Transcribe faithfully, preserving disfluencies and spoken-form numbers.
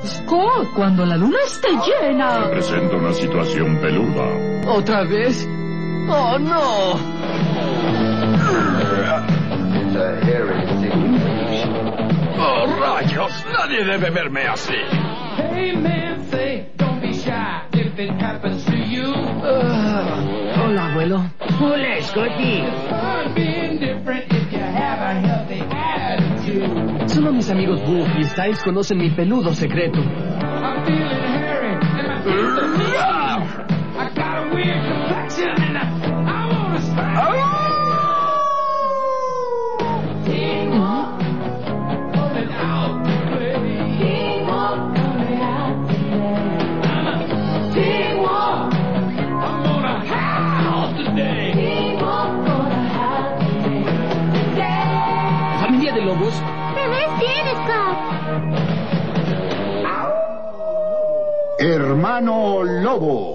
Scott, cuando la luna esté llena. Me presenta una situación peluda. ¿Otra vez? ¡Oh, no! ¡Oh, rayos! Nadie debe verme así. Hey man, say, don't be shy if it happens to you. Uh, hola, abuelo. Hola, Scotty. It's fun being different if you have a healthy attitude. Solo mis amigos Boog y Styles conocen mi peludo secreto. I'm feeling hairy and my teeth are mean. I got a weird complexion and I, I wanna scratch. Teamwork coming out to play. Teamwork coming out to play. I'm a teamwork. I'm gonna howl today. Teamwork gonna howl today. Familia de lobos. ¿Te ves bien, Scott? Hermano Lobo.